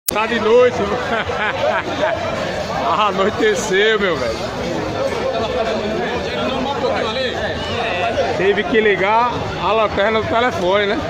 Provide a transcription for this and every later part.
Tá de noite. Anoiteceu, meu velho. Teve que ligar a lanterna do telefone, né?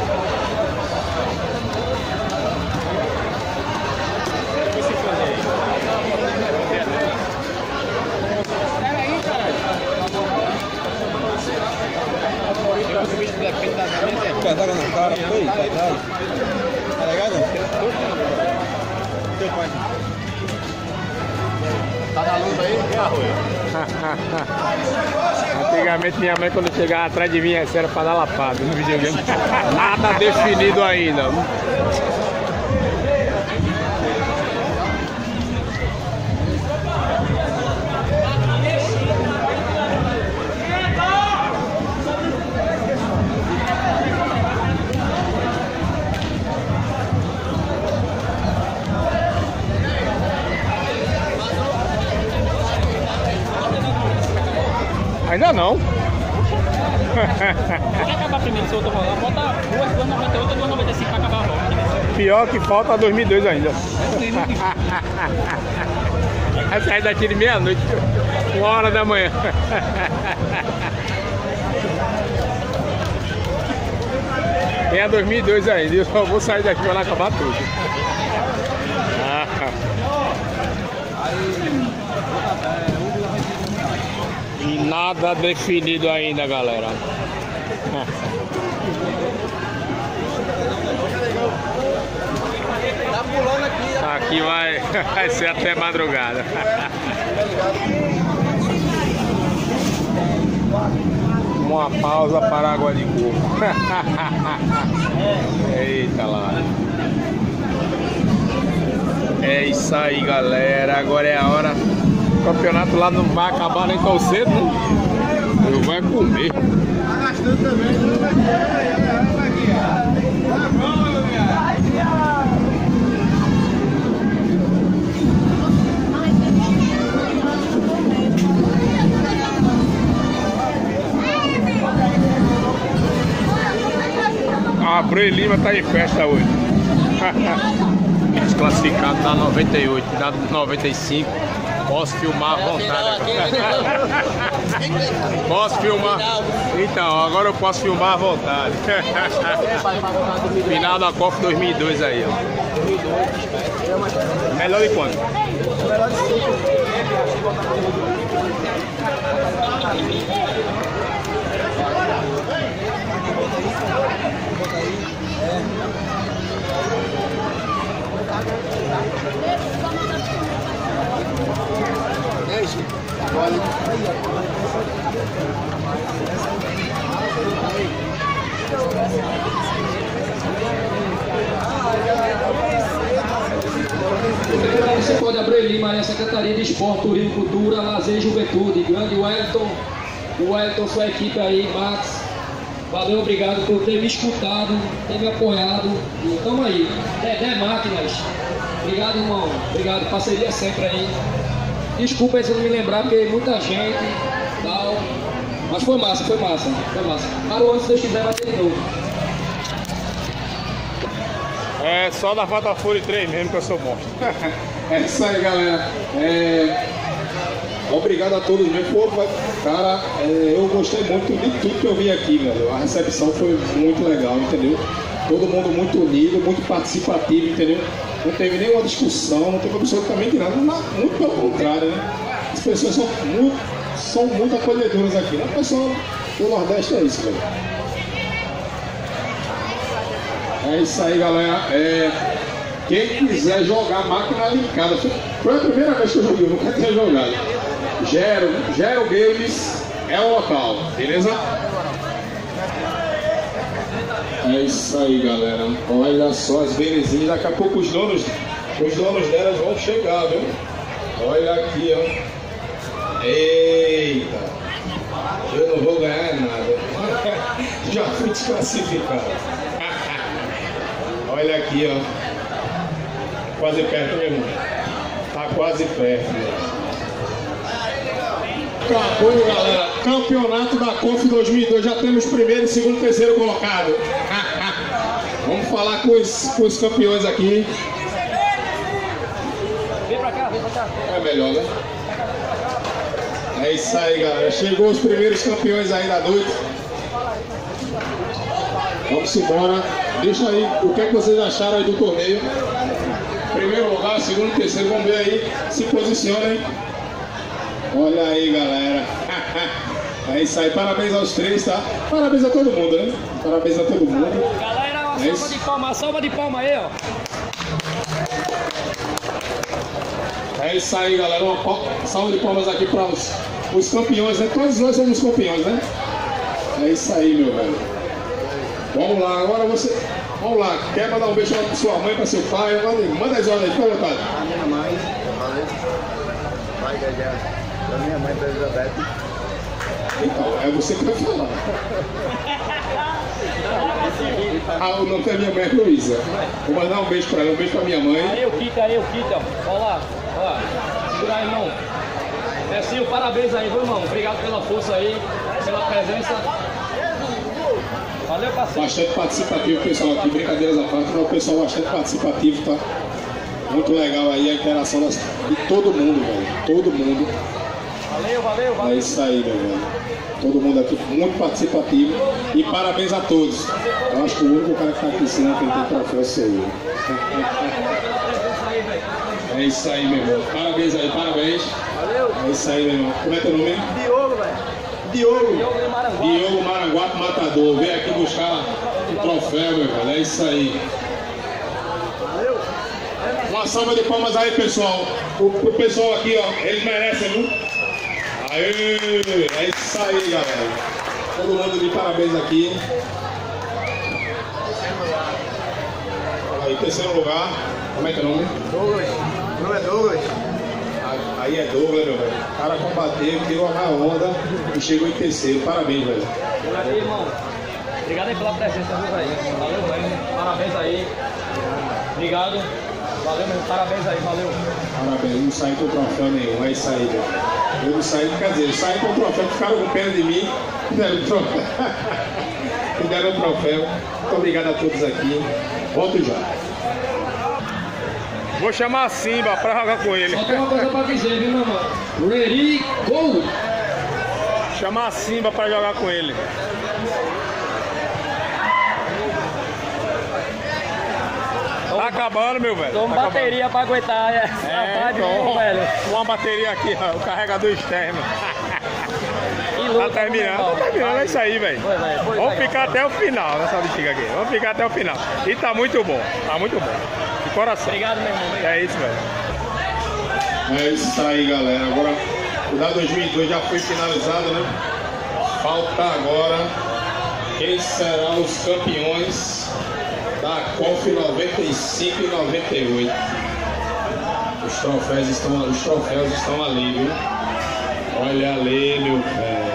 Pedaga na cara, foi, tá ligado? Teu pai. Tá na luz aí? É arroio. Antigamente minha mãe, quando chegava atrás de mim, era pra dar lapada no videogame. Nada definido ainda. Ainda não. Quer acabar primeiro se eu tô rolando? Bota 2,98 ou 2,95 pra acabar a roda. Pior que falta 2002 ainda. Vai sair daqui de meia-noite, 1h da manhã. Tem a 2002 ainda. Eu só vou sair daqui pra lá acabar tudo. E nada definido ainda, galera. Aqui vai ser até madrugada. Uma pausa para água de coco. Eita lá. É isso aí, galera. Agora é a hora. O campeonato lá não vai acabar nem tão cedo, né? Eu vou comer. Tá gastando também. A Abreu Lima tá em festa hoje. Desclassificado da 98, da 95. Posso filmar à vontade. Posso filmar? Então, agora eu posso filmar à vontade. Final da Copa 2002 aí, ó. Melhor de quanto? Melhor de 5. Você pode Abreu Lima, a Secretaria de Esporte, Turismo, Cultura, Lazer e Juventude. Grande Wellington, o Wellington, sua equipe aí, Max. Valeu, obrigado por ter me escutado, ter me apoiado. E tamo aí. Dedé Máquinas. Obrigado, irmão. Obrigado, parceria sempre aí. Desculpa aí se eu não me lembrar, porque muita gente tal. Mas foi massa, foi massa, foi massa. Para o ano, se Deus quiser, vai ter de novo. É só da Fata Fury 3 mesmo que eu sou monstro. É isso aí, galera. Obrigado a todos mesmo. Pô, cara, eu gostei muito de tudo que eu vi aqui, velho. A recepção foi muito legal, entendeu? Todo mundo muito unido, muito participativo, entendeu? Não teve nenhuma discussão, não teve absolutamente nada. Muito pelo contrário, né? As pessoas são muito acolhedoras aqui, né? O pessoal do Nordeste é isso, velho. É isso aí, galera. Quem quiser jogar máquina linkada, foi a primeira vez que eu joguei, eu nunca tinha jogado. Gero Games é o local, beleza? É isso aí, galera. Olha só as belezinhas. Daqui a pouco os donos delas vão chegar, viu? Olha aqui, ó. Eita! Eu não vou ganhar nada. Já fui desclassificado. Olha aqui, ó. Quase perto, meu irmão. Tá quase perto, meu. Acabou, galera. Campeonato da COF 2002. Já temos primeiro, segundo e terceiro colocado. Vamos falar com os campeões aqui. É melhor, né? É isso aí, galera. Chegou os primeiros campeões aí da noite. Vamos embora. Deixa aí o que é que vocês acharam aí do torneio. Primeiro lugar, segundo, terceiro. Vamos ver aí. Se posicionem. Olha aí, galera. É isso aí. Parabéns aos três, tá? Parabéns a todo mundo, né? Parabéns a todo mundo. Galera, uma salva de palma aí, ó. É isso aí, galera. Uma salva de palmas aqui para os campeões, né? Todos nós somos campeões, né? É isso aí, meu velho. Vamos lá, agora você. Vamos lá, quer mandar um beijo para sua mãe, para seu pai? Manda as ordens aí, fica à vontade. A minha mãe, valeu. Pai da minha mãe, da Elizabeth. Então, é você que vai falar. Ah, o nome da minha mãe é Luísa. Vou mandar um beijo para ela, um beijo para minha mãe. Aí o Kita, ó. Olha lá, ó. Segura aí, irmão. Messinho, parabéns aí, viu, irmão? Obrigado pela força aí, pela presença. Valeu, parceiro. Bastante participativo o pessoal aqui, brincadeiras à parte, mas o pessoal bastante participativo, tá? Muito legal aí a interação de todo mundo, velho. Todo mundo. Valeu. É isso aí, meu velho. Todo mundo aqui muito participativo. E parabéns a todos. Eu acho que o único cara que tá aqui ensinando que ele tem troféu sou eu. É isso aí, meu irmão. Parabéns aí, parabéns. Valeu. É isso aí, meu irmão. Como é teu nome? Diogo, velho. Diogo Maranguape Matador. Vem aqui buscar o troféu, meu velho. É isso aí. Uma salva de palmas aí, pessoal. Pro pessoal aqui, ó. Eles merecem, viu? Aê! É isso aí, galera. Todo mundo de parabéns aqui. Aí, terceiro lugar. Como é que é o nome? Douglas. Meu nome é Douglas. Aí é Douglas, meu velho. O cara combateu, tirou na onda e chegou em terceiro. Parabéns, velho. Valeu, irmão. Obrigado aí pela presença, viu, velho? Valeu, velho. Parabéns aí. Obrigado. Valeu, meu. Parabéns aí, valeu. Parabéns, não saí com troféu nenhum. É isso aí, velho. Eu não saí, quer dizer, eu saí com o troféu, ficaram com pena de mim, deram o troféu. Deram o troféu. Muito obrigado a todos aqui. Volto já. Vou chamar a Simba pra jogar com ele. Só tem uma coisa pra dizer, viu, meu irmão? Ready, go! Chamar a Simba pra jogar com ele. Tá acabando, meu velho. Toma bateria pra aguentar essa vibe, então, velho. uma bateria aqui, ó, o carregador externo. Que louco, Tá terminando, é isso aí, velho. Vamos ficar até o final nessa bexiga aqui. Vamos ficar até o final. E tá muito bom, de coração. Obrigado, meu irmão. Obrigado. É isso, velho. É isso aí, galera. Agora, o da 2002 já foi finalizado, né? Falta agora quem serão os campeões da COF 95 e 98. Os troféus estão ali, viu? Olha ali, meu velho.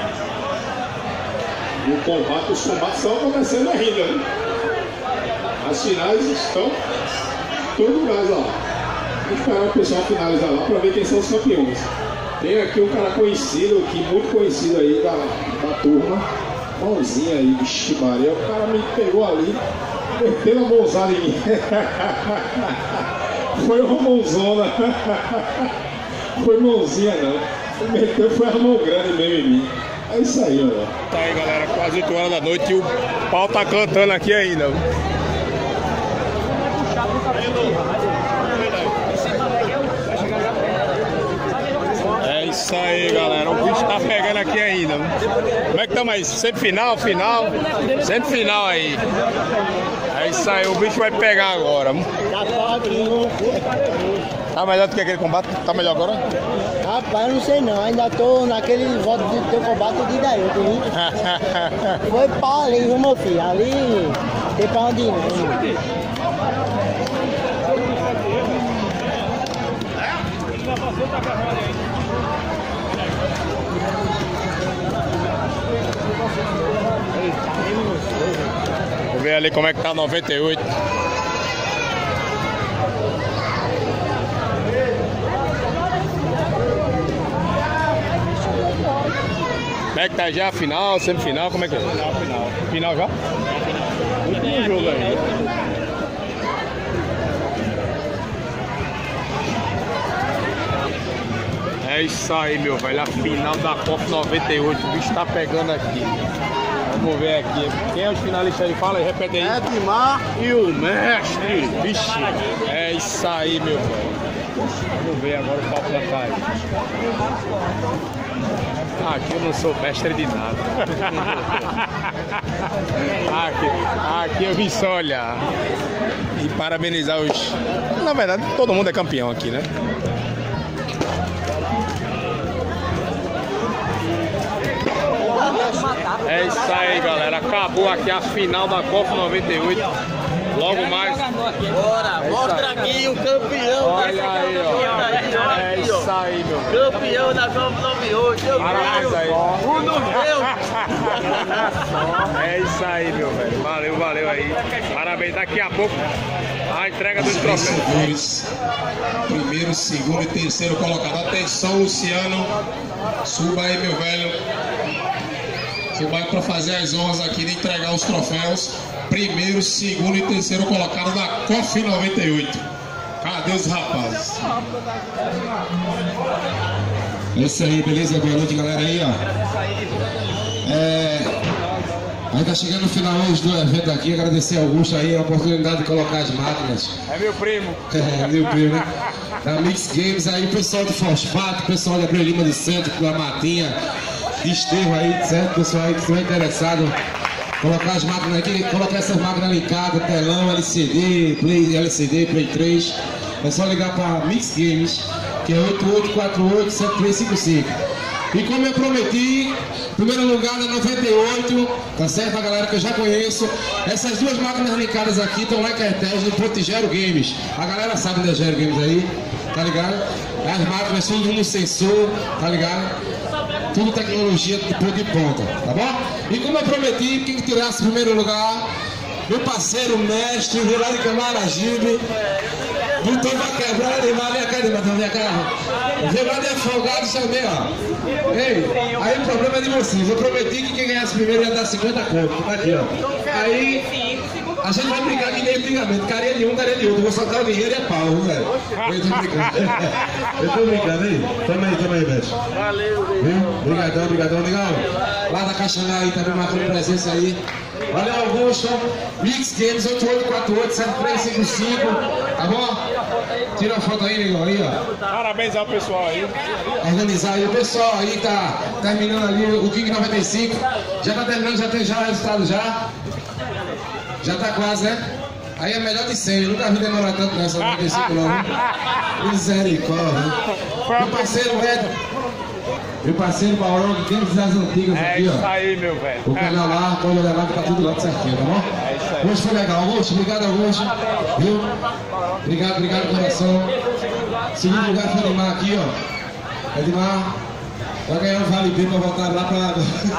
E o combate, os combates estão acontecendo ainda, né? As finais estão em todo lugar, ó. Vou esperar o pessoal finalizar lá para ver quem são os campeões. Tem aqui um cara conhecido, aqui, muito conhecido aí da turma. Mãozinha aí, vixe Maria. O cara me pegou ali, meteu uma mãozada em mim. Foi uma mãozona. Foi mãozinha não. Meteu, foi a mão grande mesmo em mim. É isso aí, olha. Tá aí, galera, quase 8 horas da noite e o pau tá cantando aqui ainda. É isso aí, galera. O bicho tá pegando aqui ainda. Como é que estamos aí? Sempre final? Sempre final aí. É isso aí, o bicho vai pegar agora. Tá melhor do que aquele combate? Tá melhor agora? Rapaz, eu não sei não, ainda tô naquele voto do teu combate de daí, viu? Foi pau ali, viu, meu filho? Ali tem pra onde ir, não. Vou ver ali como é que tá 98. Como é que tá já? Final, semifinal, como é que é? Final. Final já? Último jogo aí. É isso aí, meu velho. A final da Copa 98. O bicho tá pegando aqui. Vamos ver aqui. Quem é os finalistas aí? Fala aí, repete aí. Edmar e o mestre. Vixe, é isso aí, meu velho. Vamos ver agora o papo da tarde. Aqui eu não sou mestre de nada. Aqui eu vim só olhar e parabenizar os... Na verdade, todo mundo é campeão aqui, né? É isso aí, galera. Acabou aqui a final da Copa 98. Logo mais. Bora, mostra aqui o campeão. Olha aí, ó. É isso aí, meu velho. Campeão da Copa 98. Parabéns aí. Um dos meus. É isso aí, meu velho. Valeu, valeu aí. Parabéns. Daqui a pouco a entrega dos troféus. Vencedores. Primeiro, segundo e terceiro colocado. Atenção, Luciano. Suba aí, meu velho. Suba aí para fazer as honras aqui de entregar os troféus. Primeiro, segundo e terceiro colocado da COF 98. Cadê os rapazes? É isso aí, beleza? Boa noite, galera aí, ó. A gente tá chegando no final hoje do evento aqui. Agradecer ao Augusto aí a oportunidade de colocar as máquinas. É meu primo. É, meu primo, né? Da Mix Games aí, o pessoal de Fosfato, o pessoal de Abreu Lima de Santos, da Matinha, de Esterro aí, certo? O pessoal aí que estiver interessado. Colocar as máquinas aqui, colocar essas máquinas ligadas, telão, LCD, Play 3. É só ligar para Mix Games, que é 8848-7355. E como eu prometi, primeiro lugar da 98, tá certo? A galera que eu já conheço. Essas duas máquinas ligadas aqui estão lá em Cartel, no Pontigero Games. A galera sabe da Gero Games aí, tá ligado? As máquinas tudo no sensor, tá ligado? Tudo tecnologia de ponta, tá bom? E como eu prometi, quem tirasse o primeiro lugar, meu parceiro mestre, veio lá de Camaragibe, botou pra quebrar, vem cá, vem cá. Veio lá de Afogado, chamei, ó. Ei, aí o problema é de vocês. Eu prometi que quem ganhasse primeiro ia dar 50 conto, tá aqui, ó. Aí, a gente vai brincar que nem antigamente, carinha de um, carinha de outro. Eu vou soltar o dinheiro e é pau, velho. Eu tô brincando. Eu tô brincando aí. Tamo aí, velho. Valeu, Obrigadão, legal. Lá da Caixaná aí também marcando presença aí. Valeu, Augusto. Mix Games 8848-7355. Tá bom? Tira a foto aí, negão. Aí, ó. Parabéns ao pessoal aí. Organizar aí. O pessoal aí tá terminando ali o King 95. Já tá terminando, já tem já o resultado já. Já tá quase, né? Aí é melhor de 100. Eu nunca vi demorar tanto nessa 95 não. Misericórdia. Meu parceiro Ed. Meu parceiro Baurão, que tem das antigas É aqui, ó. isso aí, meu velho. O canal lá, pode olhar lá que tá tudo lá certinho, tá bom? É isso aí. Hoje foi legal, Augusto. Obrigado, Augusto. Viu? Obrigado, coração. Segundo lugar foi Edmar aqui, ó. Edmar. Vai ganhar um vale bem pra voltar lá pra...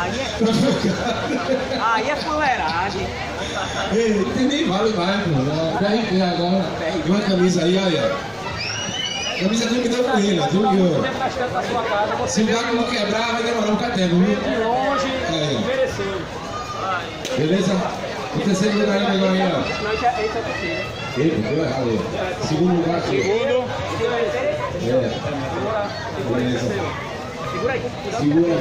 Aí é fuleiragem. Ei, não tem nem vale mais, pô. PRP agora. Tem uma camisa aí, olha. Camisa do que deu com ele, viu? Se o gato não quebrar, vai demorar um catempo, viu? De longe, mereceu. Beleza? O terceiro lugar aí, negão aí, ó. Eita, deu errado aí. Segundo lugar aqui. Segundo. Beleza. Segura.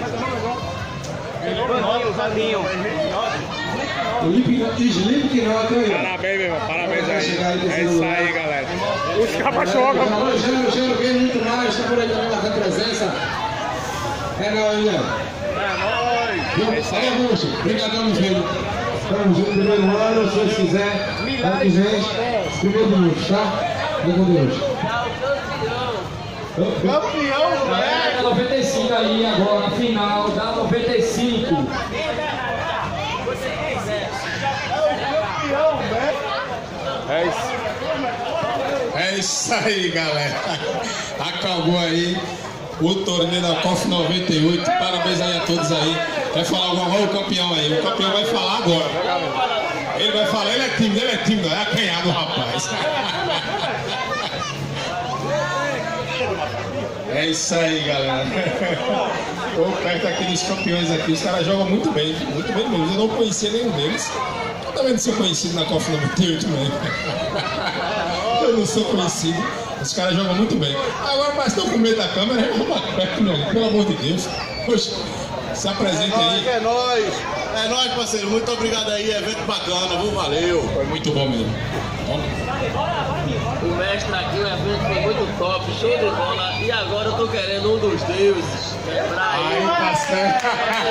Slip que não, até aí. Parabéns, meu irmão. Parabéns aí. Chegar aí, É isso aí, galera. Os capas jogam. Gero Game muito mais, tá por aí também marcando presença. É nóis, né? É isso aí. Valeu, Augusto. Obrigadão, meu filho. Estamos juntos, primeiro ano, se Deus quiser. Ano que vem, primeiro de luz, tá? Fica com Deus. Campeão, velho. 95 aí agora, final da 95. É isso aí, galera. Acabou aí o torneio da COF 98. Parabéns aí a todos aí. Quer falar alguma coisa? O campeão aí. O campeão vai falar agora. Ele vai falar, ele é tímido, é acanhado, rapaz. É isso aí, galera. Tô perto aqui dos campeões aqui. Os caras jogam muito bem mesmo. Eu não conhecia nenhum deles. Eu também não sou conhecido na COF 98 mesmo. Eu não sou conhecido. Os caras jogam muito bem. Agora, mas estão com medo da câmera, eu vou perto, meu, pelo amor de Deus. Poxa, se apresenta aí. É nóis, parceiro. Muito obrigado aí, evento bacana, viu? Valeu. Foi muito bom mesmo. O mestre aqui, o evento foi muito top, show de bola. E agora eu tô querendo um dos deuses quebrar Aí aí. tá certo.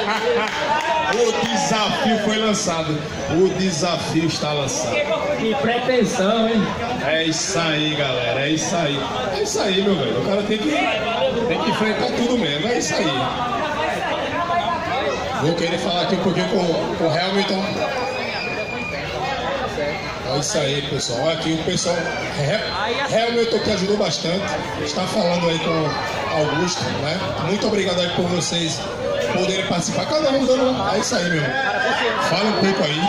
O desafio foi lançado. O desafio está lançado. Que pretensão, hein? É isso aí, galera. É isso aí. É isso aí, meu velho. O cara tem que enfrentar tudo mesmo. É isso aí. Vou querer falar aqui um pouquinho com o Hamilton. É isso aí, pessoal. Aqui o pessoal Hamilton que ajudou bastante. Está falando aí com Augusto, né? Muito obrigado aí por vocês poderem participar. Cada um dando. É isso aí, meu irmão. Fala um pouco aí.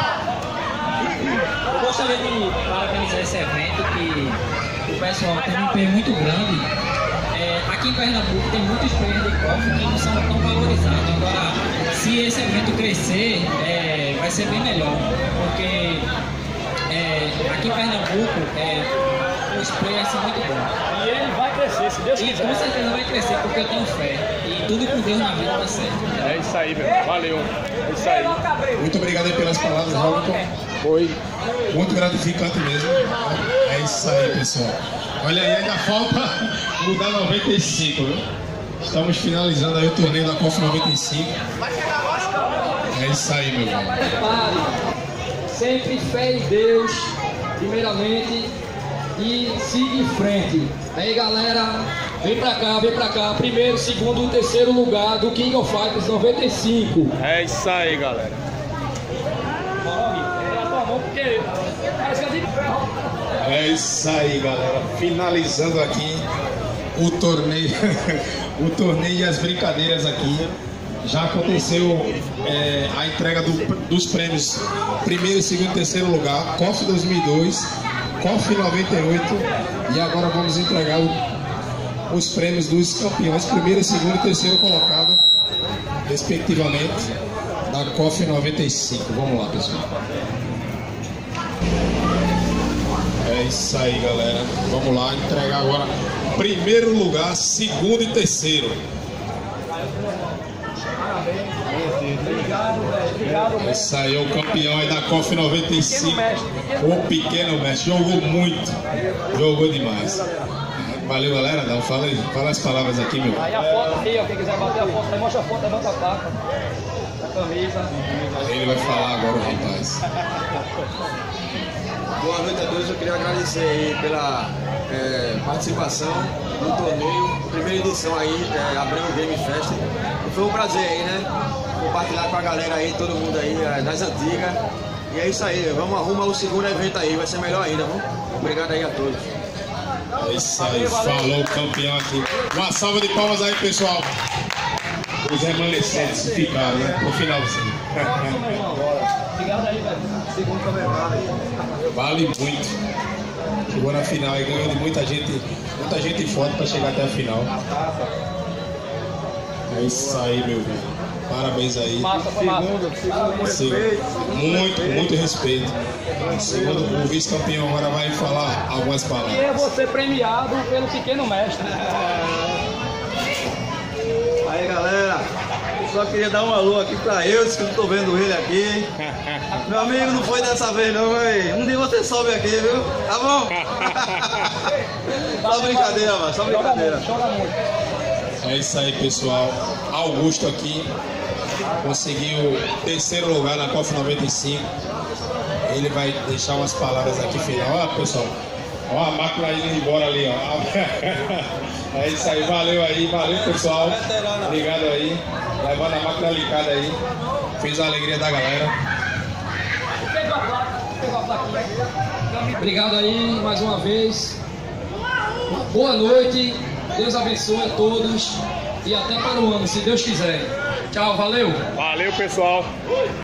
Eu gostaria de parabenizar esse evento, que o pessoal tem um empenho muito grande. Aqui em Pernambuco tem muitos players de golfe que não são tão valorizados. Agora, se esse evento crescer, vai ser bem melhor, porque aqui em Pernambuco os players são muito bons. E ele vai crescer, se Deus E quiser. com certeza vai crescer, porque eu tenho fé. E tudo com Deus na vida dá certo. É isso aí, meu. Valeu. É isso aí. Muito obrigado aí pelas palavras, Hamilton. Foi. Muito gratificante mesmo. É isso aí, pessoal. Olha aí, ainda falta mudar 95, viu? Estamos finalizando aí o torneio da COF 95. É isso aí, meu irmão. Prepare. Sempre fé em Deus, primeiramente, e siga em frente. Aí, galera, vem pra cá. Primeiro, segundo e terceiro lugar do King of Fighters 95. É isso aí, galera. É isso aí, galera. Finalizando aqui o torneio, o torneio e as brincadeiras aqui. Já aconteceu a entrega dos prêmios primeiro, segundo e terceiro lugar, COF 2002, COF 98 e agora vamos entregar os prêmios dos campeões, primeiro, segundo e terceiro colocado, respectivamente, da COF 95. Vamos lá, pessoal. É isso aí, galera. Vamos lá entregar agora primeiro lugar, segundo e terceiro. Esse aí é o campeão aí da COF 95. O pequeno mestre. Jogou muito. Jogou demais. Valeu, galera. Não, fala as palavras aqui, meu. Aí a foto aí, ó, quem quiser bater a foto, aí mostra a foto, levanta a placa. A camisa. Ele vai falar agora, rapaz. Boa noite a todos, eu queria agradecer aí pela participação no torneio, primeira edição aí, Abreu Game Fest. Foi um prazer aí, né? Compartilhar com a galera aí, todo mundo aí, das antigas. E é isso aí, vamos arrumar o segundo evento aí, vai ser melhor ainda, viu? Obrigado aí a todos. É isso aí, falou o campeão aqui. Uma salva de palmas aí, pessoal. Os remanescentes ficaram, né? No finalzinho. Obrigado aí, velho. Segundo também Vale muito. Chegou na final e ganhou de muita gente forte para chegar até a final. É isso aí, meu velho. Parabéns aí. Massa, foi massa. Muito respeito. Segundo o vice-campeão agora vai falar algumas palavras. E eu vou ser premiado pelo pequeno mestre. Aí, galera, só queria dar um alô aqui pra Eudes, que eu não tô vendo ele aqui. Meu amigo, não foi dessa vez não, mas um dia você sobe aqui, viu? Tá bom? Só brincadeira, mano, só brincadeira. Joga muito. É isso aí, pessoal. Augusto aqui conseguiu terceiro lugar na COF 95. Ele vai deixar umas palavras aqui final. Olha, pessoal. Olha a máquina indo embora ali, ó. É isso aí, valeu, pessoal. Obrigado aí. Levando a máquina ligada aí. Fez a alegria da galera. Obrigado aí mais uma vez. Boa noite. Deus abençoe a todos. E até para o ano, se Deus quiser. Tchau, valeu. Valeu, pessoal.